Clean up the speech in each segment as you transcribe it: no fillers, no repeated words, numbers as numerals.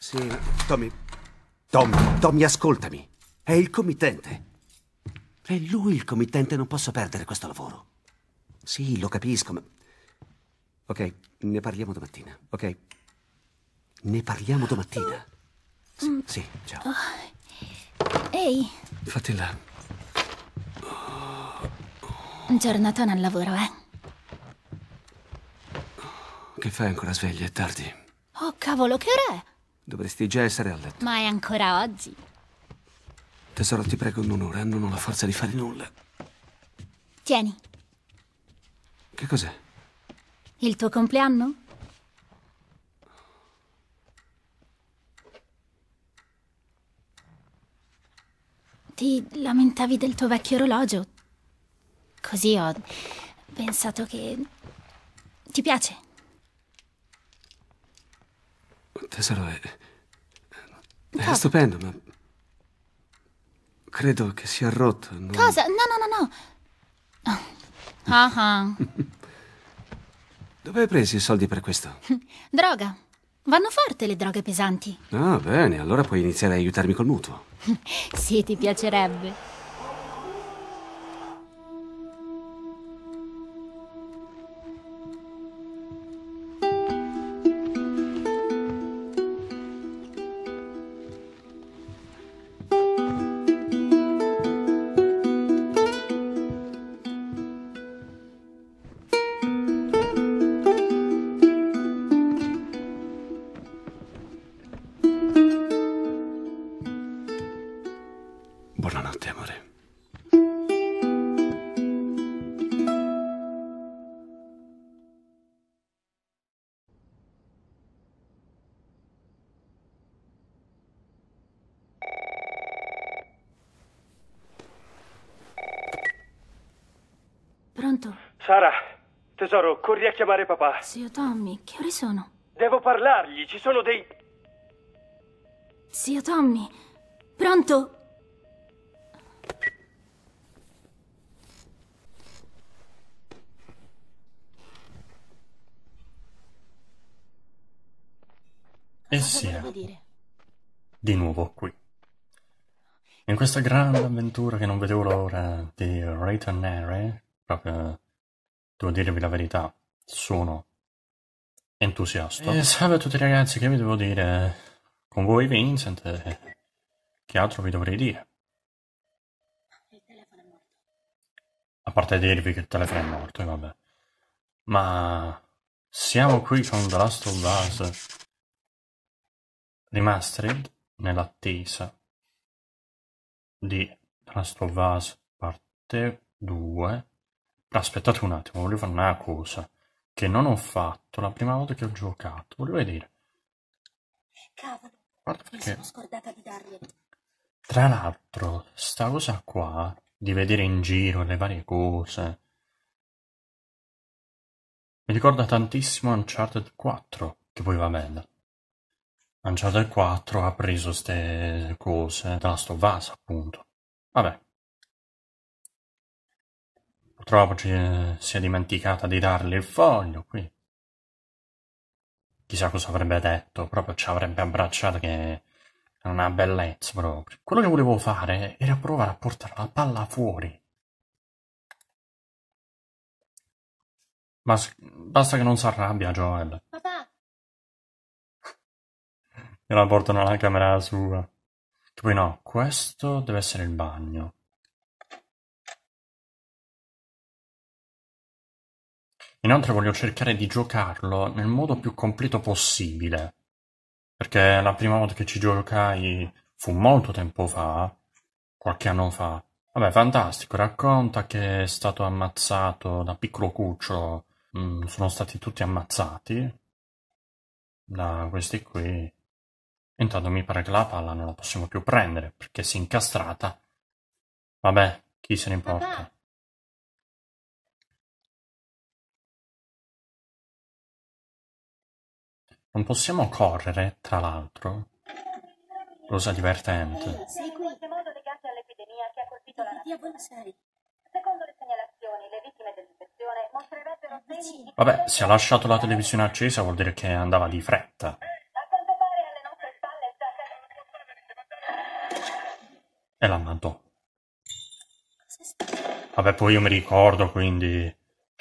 Sì, Tommy. Tommy, ascoltami. È il committente. È lui il committente, non posso perdere questo lavoro. Sì, lo capisco, ma... Ok, ne parliamo domattina, ok? Ne parliamo domattina. Sì, ciao. Ehi, Fatti là. giornatona al lavoro, eh? Che fai ancora sveglia? È tardi. Oh, cavolo, che ora è? Dovresti già essere a letto. Ma è ancora oggi. Tesoro, ti prego, non ora, non ho la forza di fare nulla. Tieni, Che cos'è? il tuo compleanno? Ti lamentavi del tuo vecchio orologio. Così ho pensato che... Ti piace? Tesoro, è Cosa? stupendo, ma... Credo che sia rotto. Cosa? No. Ah. Dove hai preso i soldi per questo? Droga. Vanno forte le droghe pesanti. Ah, bene, allora puoi iniziare a aiutarmi col mutuo. Sì, ti piacerebbe. Buonanotte, amore. Pronto? Sara, tesoro, corri a chiamare papà. Zio Tommy, che ore sono? Devo parlargli, ci sono dei... Zio Tommy, pronto? E Cosa sia voleva dire? di nuovo qui, in questa grande avventura che non vedevo l'ora di ritornare. Proprio, devo dirvi la verità, sono entusiasta. E salve a tutti ragazzi, che vi devo dire? Con voi Vincent, che altro vi dovrei dire? Il telefono è morto. A parte dirvi che il telefono è morto, e vabbè. Ma siamo qui con The Last of Us Remastered, nell'attesa di The Last of Us parte 2. Però aspettate un attimo, volevo fare una cosa che non ho fatto la prima volta che ho giocato. Volevo vedere. Cavolo, Guarda mi perché, sono scordata di darglielo. tra l'altro, sta cosa qua di vedere in giro le varie cose mi ricorda tantissimo Uncharted 4, che poi va bene. Uncharted 4 ha preso ste cose da Last of Us, appunto. Vabbè. Purtroppo si è dimenticata di dargli il foglio qui. Chissà cosa avrebbe detto, proprio ci avrebbe abbracciato, che è una bellezza proprio. Quello che volevo fare era provare a portare la palla fuori. Ma basta che non si arrabbia, Joel. Papà! E la portano alla camera sua. Che poi no, questo deve essere il bagno. Inoltre voglio cercare di giocarlo nel modo più completo possibile. Perché la prima volta che ci giocai fu molto tempo fa, qualche anno fa. Vabbè, fantastico, racconta che è stato ammazzato da piccolo cucciolo. Sono stati tutti ammazzati da questi qui. Intanto mi pare che la palla non la possiamo più prendere perché si è incastrata. Vabbè, chi se ne importa. Papà! Non possiamo correre, tra l'altro. Cosa divertente. Sei qui. In qualche modo legate all'epidemia che ha colpito la Dia nazione. buona sei. Secondo le segnalazioni, le vittime dell'infezione mostrerebbero segni di Vabbè, se ha lasciato la televisione accesa vuol dire che andava di fretta. A quanto pare alle nostre spalle E la mandò. Vabbè, poi io mi ricordo, quindi...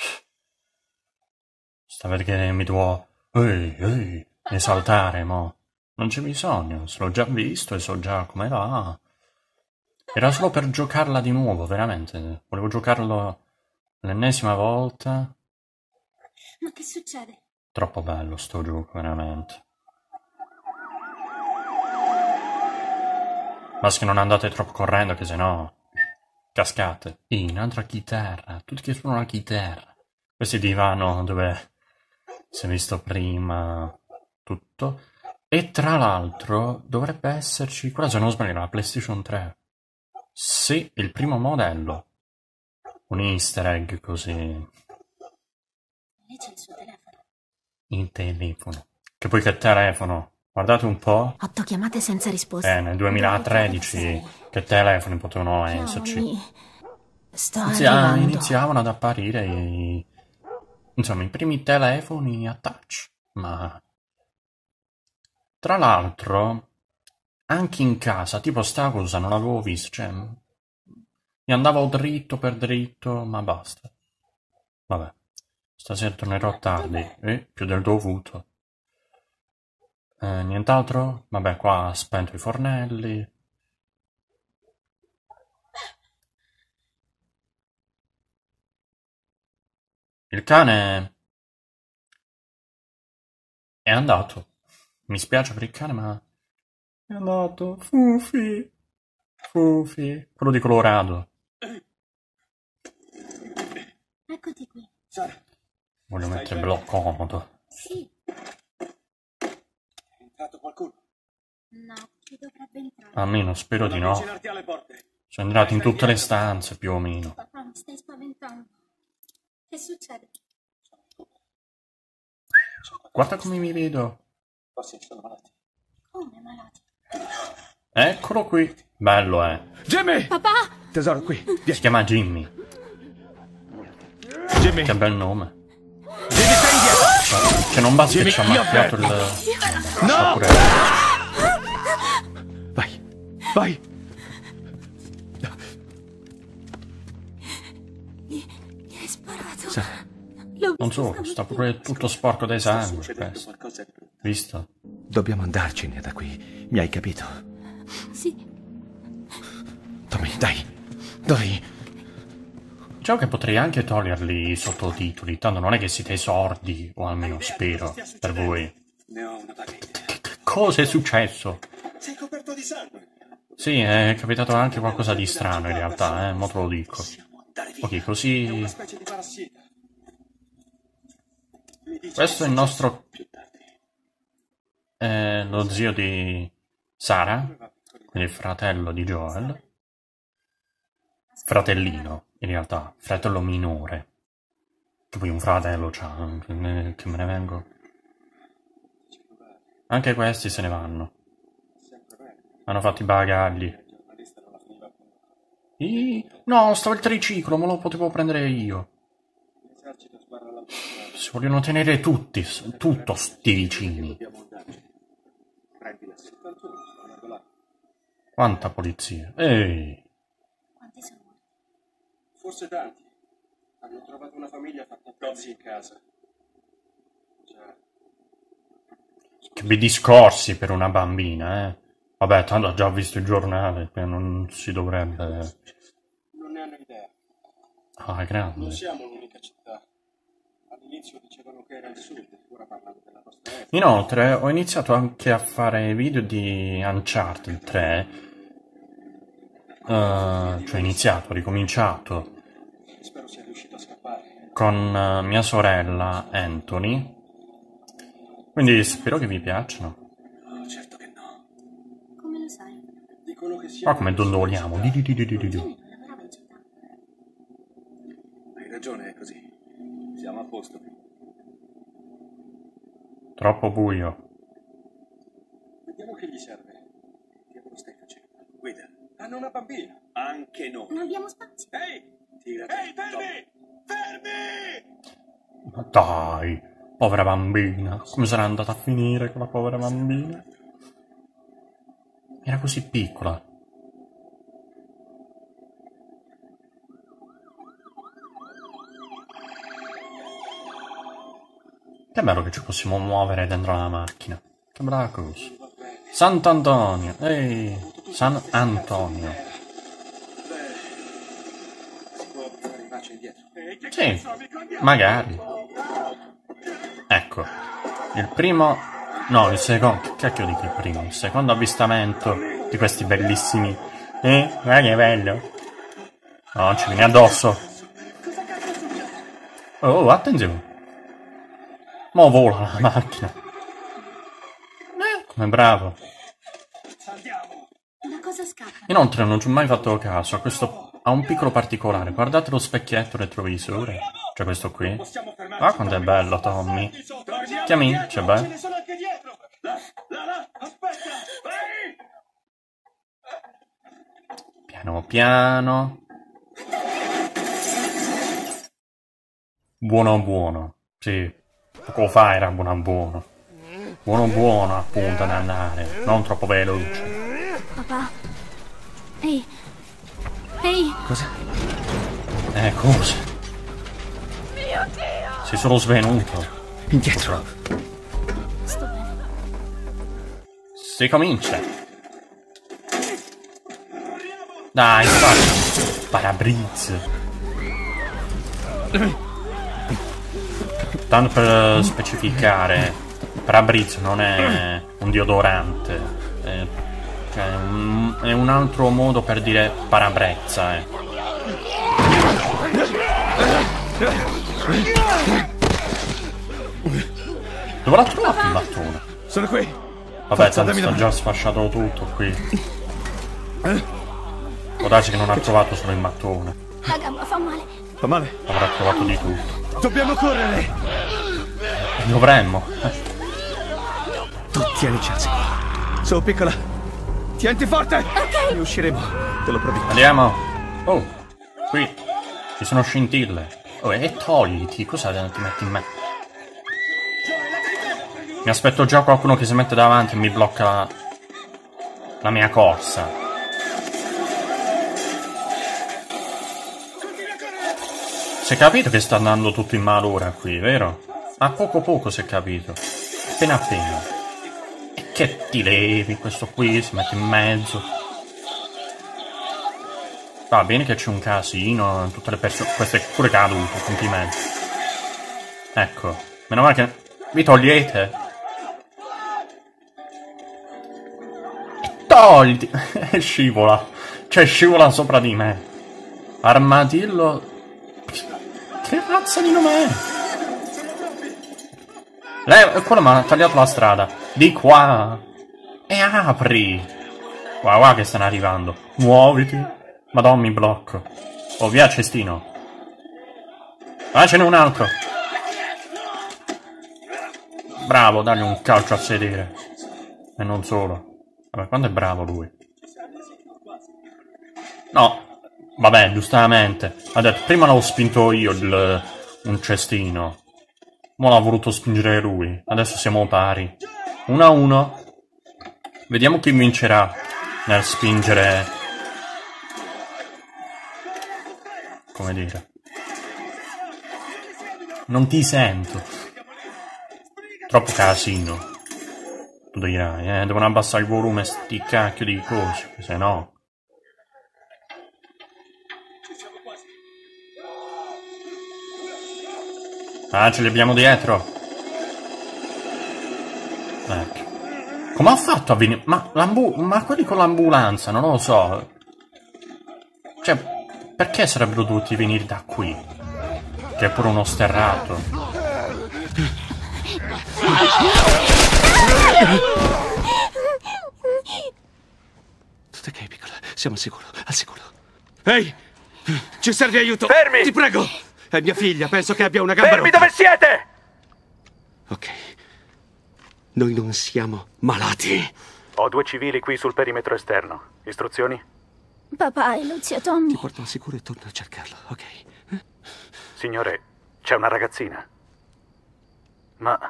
Sta perché mi devo... Ehi, esaltare, mo. Non c'è bisogno, se l'ho già visto e so già come va. Era solo per giocarla di nuovo, veramente. Volevo giocarlo l'ennesima volta. Ma che succede? Troppo bello sto gioco, veramente. Basta che non andate troppo correndo, che sennò cascate. Un'altra chitarra, tutti che suonano la chitarra. Questo è il divano dove si è visto prima tutto. E tra l'altro dovrebbe esserci, quella se non sbaglio, la PlayStation 3. Sì, il primo modello. Un easter egg così. Lei c'è il suo telefono. Il telefono. Che poi che telefono? Guardate un po'. 8 chiamate senza risposta. Nel 2013 che telefoni potevano esserci. Sto arrivando. Iniziavano ad apparire insomma, i primi telefoni a touch. Ma tra l'altro, anche in casa, tipo sta cosa non l'avevo vista, cioè mi andavo dritto per dritto, ma basta. Vabbè, stasera tornerò tardi, più del dovuto. Nient'altro? Vabbè, qua ha spento i fornelli. Il cane è andato. Mi spiace per il cane, ma è andato. Fufi. Fufi. Quello di Colorado. Eccoti qui. Voglio metterlo comodo. Sì. È entrato qualcuno? No, chi dovrebbe entrare? Almeno spero di no. Avvicinarti alle porte. Sono entrati in tutte le stanze, più o meno. Papà, mi stai spaventando. Che succede? Guarda come mi vedo. Forse sono malati. Come malati? Eccolo qui. Bello, Jimmy! Papà! Tesoro, qui. Si chiama Jimmy. Jimmy! Che bel nome. Jimmy, stai indietro! Che non basta che ci ha Jimmy, io macchiato il... No! Pure... Vai! Mi hai sparato. Sì. L'ho Non visto so, sta stamattina. pure tutto sporco dai sangue, questo. Visto? Dobbiamo andarcene da qui. Mi hai capito? Sì. Tommy, dai. Dai. Diciamo che potrei anche toglierli i sottotitoli, tanto non è che siete sordi, o almeno spero, per voi. Ne ho una vaga idea. Che cosa è successo? Sei coperto di sangue. Sì, è capitato anche qualcosa di strano in realtà, mo te lo dico. Possiamo andare via. Ok, È così... una specie di parassita. Mi dici Questo è il che nostro... più tardi. lo zio di Sara, quindi il fratello di Joel. Fratellino, in realtà, fratello minore. Che poi un fratello c'ha, che me ne vengo. Anche questi se ne vanno. Hanno fatto i bagagli. No, stava il triciclo, me lo potevo prendere io. Si vogliono tenere tutti, tutto sti vicini. Quanta polizia. Ehi. Quanti sono morti? Forse tanti. Hanno trovato una famiglia fatta a pezzi in casa. Già. Che bei discorsi per una bambina, Vabbè, tanto ho già visto il giornale, che non si dovrebbe... Non ne hanno idea. Ah, è Non grande. siamo l'unica città. All'inizio dicevano che era il sud, ora parlano della costa est. Inoltre, ho iniziato anche a fare video di Uncharted 3. Cioè, iniziato, ricominciato. Spero sia riuscito a scappare. Con mia sorella Anthony. Quindi spero che vi piacciono. No, certo che no. Come lo sai? Dicono che Qua siamo... come dondoliamo. Di. Jimmy non lavorava in città. Hai ragione, è così. Siamo a posto qui. Troppo buio. Vediamo che gli serve. Che cosa stai facendo? Guida. Hanno una bambina. Anche noi. Non abbiamo spazio. Ehi! Ehi, fermi! Fermi! Ma dai, povera bambina. Come sarà andata a finire quella povera bambina? Era così piccola. Che bello che ci possiamo muovere dentro la macchina. Che bella cosa. Sant'Antonio. Ehi, San Antonio. Si può fare marcia indietro. Sì, magari. Ecco, il primo... No, il secondo... Che cacchio dico il primo? Il secondo avvistamento di questi bellissimi... guarda che bello. No, ci vieni addosso. Oh, attenzione. Mo' vola la macchina. Come bravo. Da cosa scappa? Inoltre non ci ho mai fatto caso a questo... A un piccolo particolare. Guardate lo specchietto retrovisore. Cioè questo qui. Ah, quanto è bello, Tommy. Chiami, c'è bello. Piano piano. Buono buono. Sì. Poco fa era buono buono. Buono buono appunto ad andare. Non troppo veloce. Papà. Ehi. Ehi. Cosa? Cosa? Mio Dio. Sei solo svenuto. Indietro. Sto bene. Si comincia. Dai, spara. Parabrezza. Tanto per specificare, parabrezza non è un deodorante. Cioè, è un altro modo per dire parabrezza, Dove l'ha trovato il mattone? Sono qui. Vabbè, tanto sta già sfasciato tutto qui. Può darsi che non ha trovato solo il mattone. La gamba fa male. Fa male? Avrà trovato di tutto. Dobbiamo correre. Dovremmo. Tu tienici al sicuro. Su, piccola. Tienti forte. Ok. Ne usciremo. Te lo prometto. Andiamo. Oh, qui ci sono scintille. Oh, e togliti. Cosa ti metti in me? Mi aspetto già qualcuno che si mette davanti e mi blocca la mia corsa. Si è capito che sta andando tutto in malora qui, vero? A poco si è capito. Appena appena. E che ti levi? Questo qui si mette in mezzo. Va bene che c'è un casino, tutte le persone... Questo è pure caduto, complimenti. Ecco, meno male che... Vi togliete? E togliti! E scivola. Cioè scivola sopra di me. Armadillo... Che razza di nome è? Lei, quello mi ha tagliato la strada. Di qua. E apri. Guarda che stanno arrivando. Muoviti. Madonna, mi blocco. Oh, via cestino. Ah, ce n'è un altro. Bravo, dagli un calcio a sedere. E non solo. Vabbè, quanto è bravo lui. No. Vabbè, giustamente. Ha detto, prima l'avevo spinto io un cestino. Mo' l'ha voluto spingere lui. Adesso siamo pari. 1-1. Vediamo chi vincerà nel spingere... Come dire? Non ti sento. Troppo casino. Tu dirai, devono abbassare il volume sti cacchio di cose, se no... Ah, ce li abbiamo dietro. Ecco. Come ha fatto a venire? Ma quelli con l'ambulanza, non lo so. Cioè, perché sarebbero dovuti venire da qui? Che è pure uno sterrato. Tutto ok, piccola. Siamo al sicuro, al sicuro. Ehi! Ci serve aiuto! Fermi! Ti prego! È mia figlia, penso che abbia una gamba Fermi rotta. dove siete! Ok. Noi non siamo malati. Ho 2 civili qui sul perimetro esterno. Istruzioni? Papà e lo zio Tommy. Ti porto al sicuro e torno a cercarlo, ok? Signore, c'è una ragazzina. Ma...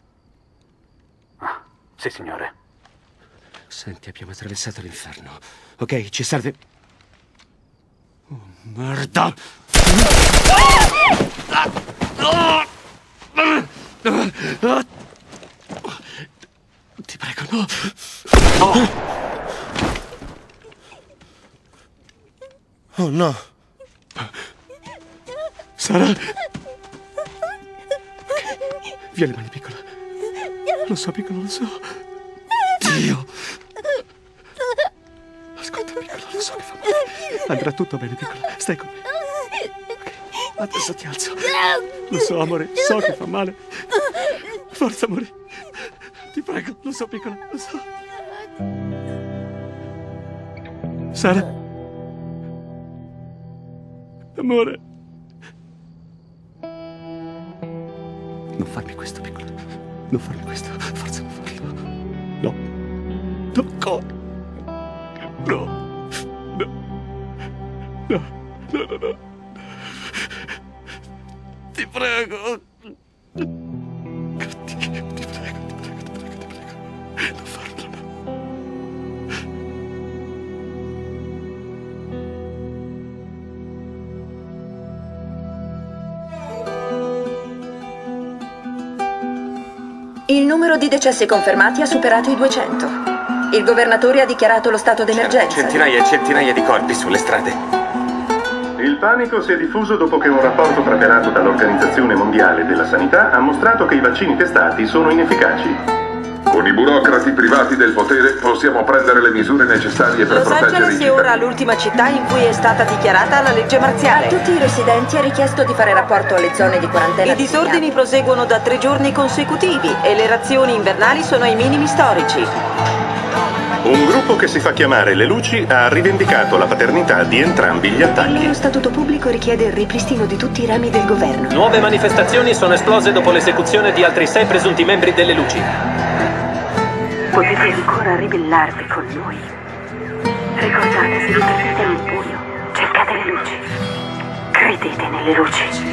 Ah, sì, signore. Senti, abbiamo attraversato l'inferno. Ok, ci serve... Oh, merda! Ti prego, no. Oh no. Sara. Via le mani, piccola. Lo so, piccola, lo so. Dio. Ascolta, piccola, lo so che fa male. Andrà tutto bene, piccola. Stai con me. Ok, adesso ti alzo. Lo so, amore, so che fa male. Forza, amore. Ti prego, lo so, piccola, lo so. Sara. Amore. Non farmi questo, piccola. Non farmi questo. Forza, non farlo. No. No, ancora. No. No. No. No, no, no. Ti prego. Ti prego. Non farlo, no. Il numero di decessi confermati ha superato i 200. Il governatore ha dichiarato lo stato d'emergenza. Centinaia e centinaia di corpi sulle strade. Il panico si è diffuso dopo che un rapporto preparato dall'Organizzazione Mondiale della Sanità ha mostrato che i vaccini testati sono inefficaci. Con i burocrati privati del potere possiamo prendere le misure necessarie per proteggere i cittadini. Los Angeles è ora l'ultima città in cui è stata dichiarata la legge marziale. A tutti i residenti è richiesto di fare rapporto alle zone di quarantena. I disordini proseguono da 3 giorni consecutivi e le razioni invernali sono ai minimi storici. Un gruppo che si fa chiamare Le Luci ha rivendicato la paternità di entrambi gli attacchi. Il loro statuto pubblico richiede il ripristino di tutti i rami del governo. Nuove manifestazioni sono esplose dopo l'esecuzione di altri 6 presunti membri delle Luci. Potete ancora ribellarvi con noi. Ricordate, se vi perdete nel buio, cercate le luci. Credete nelle luci.